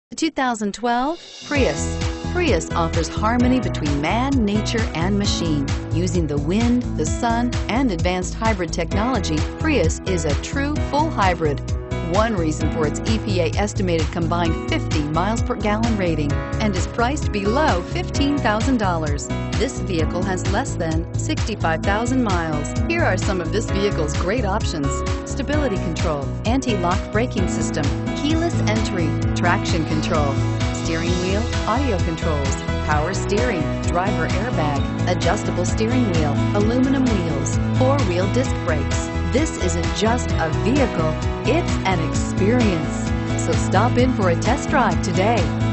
2012 Prius. Prius offers harmony between man, nature, and machine. Using the wind, the sun, and advanced hybrid technology, Prius is a true full hybrid. One reason for its EPA estimated combined 50 miles per gallon rating and is priced below $15,000. This vehicle has less than 65,000 miles. Here are some of this vehicle's great options: stability control, anti-lock braking system, keyless entry, traction control, steering wheel audio controls, power steering, driver airbag, adjustable steering wheel, aluminum wheels, four-wheel disc brakes. This isn't just a vehicle, it's an experience. So stop in for a test drive today.